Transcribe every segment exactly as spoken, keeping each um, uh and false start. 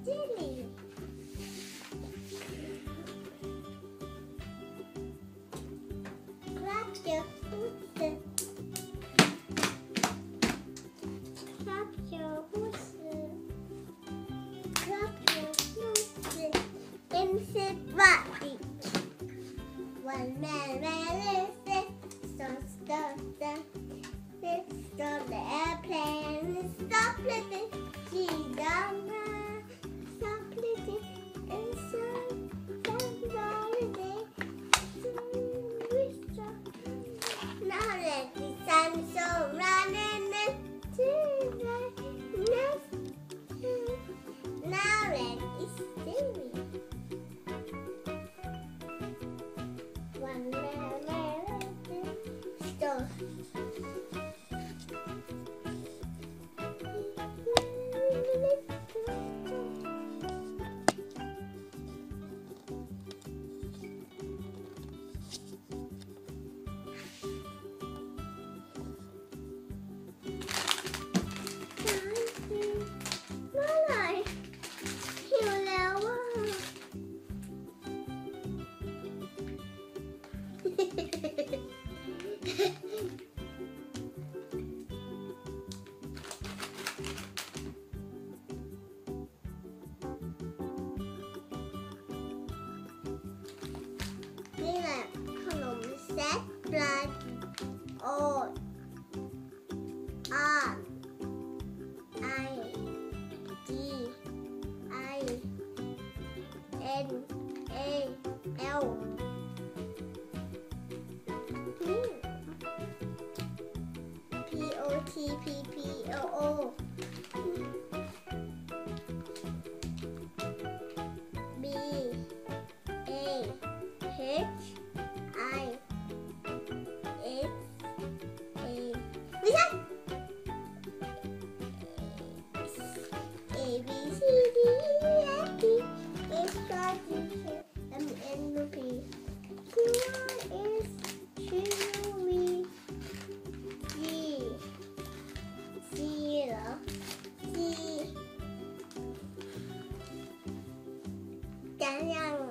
Jelly. Clap your hoofs. Clap your hoofs. Clap your hoofs. Inside body. One man ran it. Stop, stop, stop. Stop the airplane. Stop letting she down. Stop letting and so now let the sun show running into the nest. Now let it steamy. One man stop. Đây là khăn lùm set blood O R I G I N A L P O T P P O O B A H I X A Listen. A B C D E F G H I J K L M N O P Q R S T U V G zero C 讲讲了。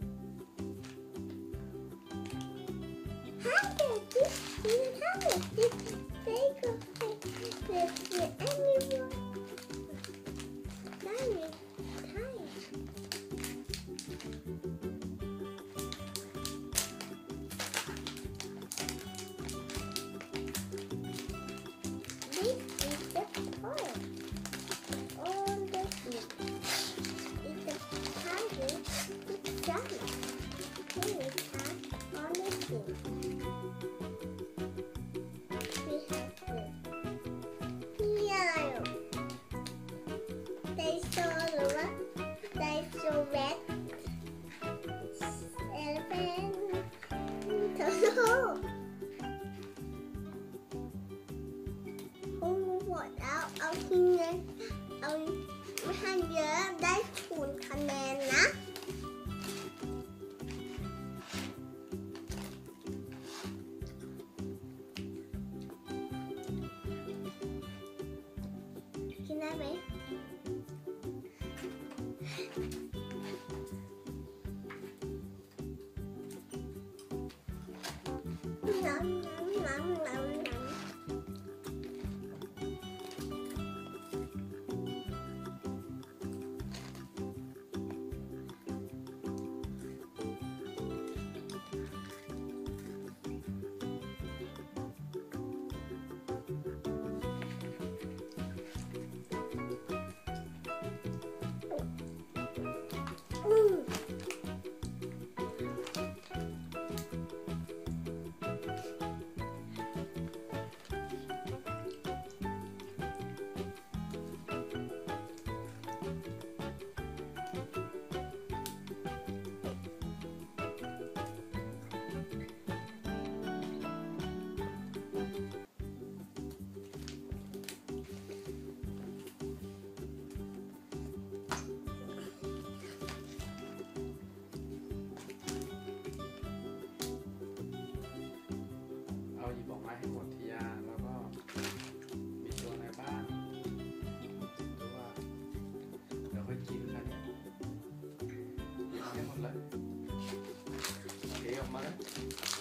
他的鸡，你看他的鸡，这个这是 anyone， 那你看呀。This is the toy on the seat. It's a tiger. It's Johnny. Here is us on the seat. We have the yellow. They saw the one. They saw red. Elephant. Turtle. Không vộiเอาเอาทีเงินเอาไม่ให้เยอะได้ศูนย์คะแนนนะกินได้ไหมน้ำน้ำน้ำน้ำน้ำเทออกมาแล้ว